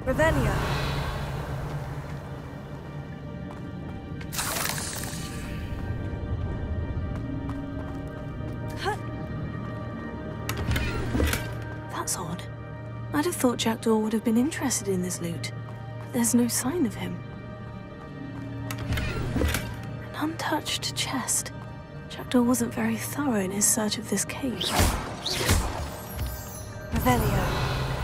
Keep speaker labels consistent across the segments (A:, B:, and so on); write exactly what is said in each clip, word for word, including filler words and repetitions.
A: Revelio.
B: That's odd. I'd have thought Jackdaw would have been interested in this loot, but there's no sign of him. An untouched chest. Jackdaw wasn't very thorough in his search of this cave.
A: Revelio.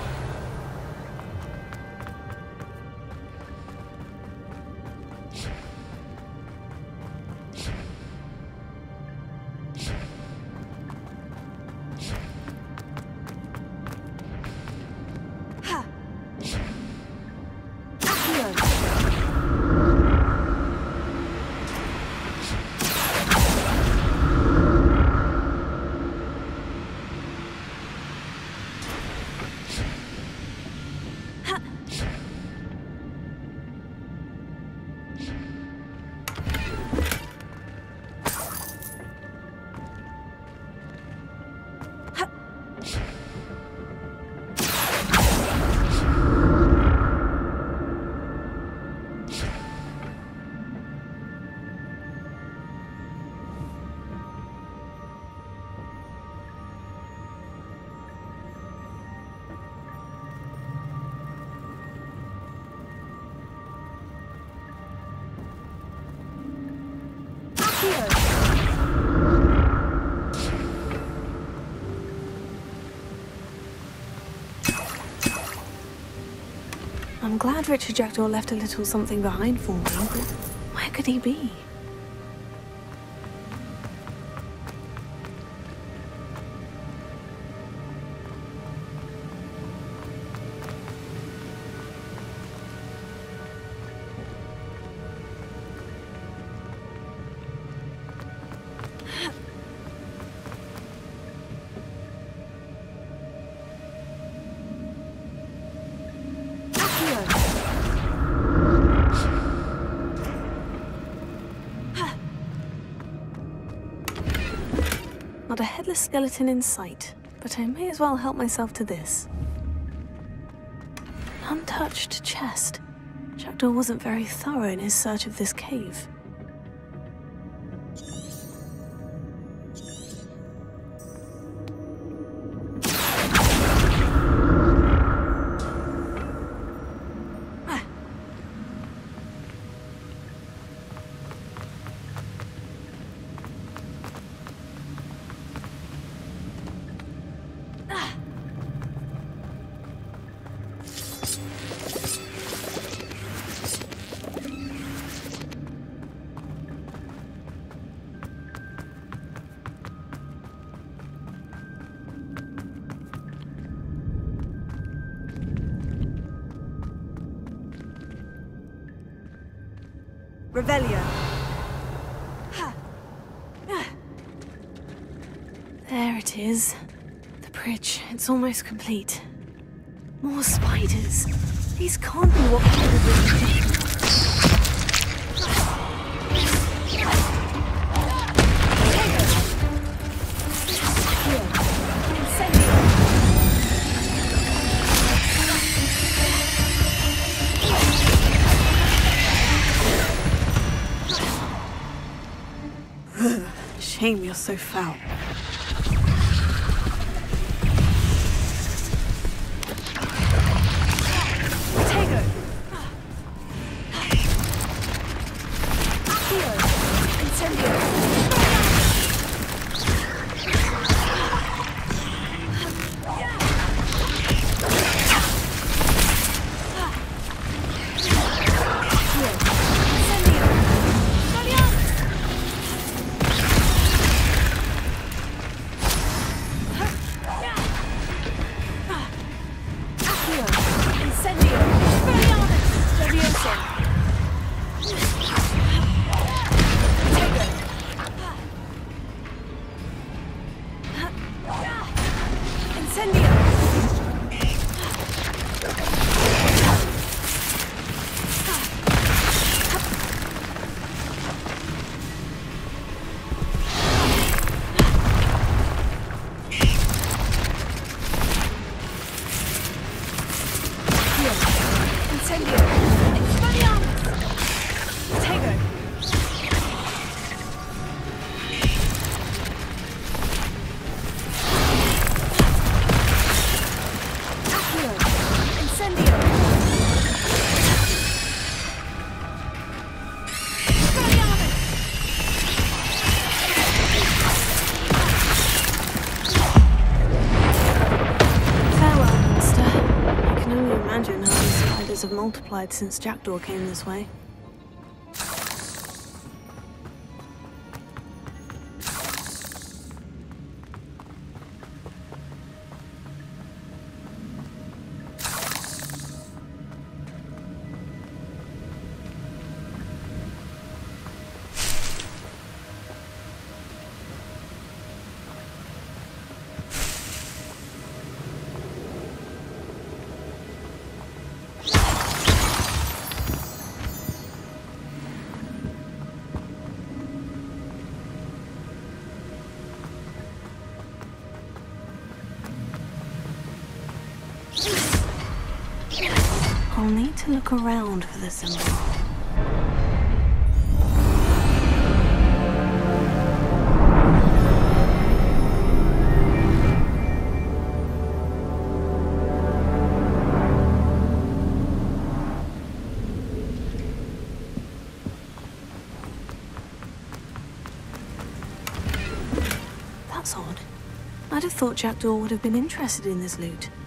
B: I'm glad Richard Jackdaw left a little something behind for me, but where could he be? Not a headless skeleton in sight, but I may as well help myself to this. An untouched chest. Jackdaw wasn't very thorough in his search of this cave.
A: Revelio.
B: There it is. The bridge. It's almost complete. More spiders. These can't be what could have been. Shame you're so foul.
A: Tego. Accio. Incendio.
B: Yeah.
A: Incendio. Expelliarmus. Tego. Accio. Incendio. Expelliarmus.
B: Farewell, monster. I can only imagine how these spiders have multiplied since Jackdaw came this way. I'll need to look around for the symbol. That's odd. I'd have thought Jackdaw would have been interested in this loot.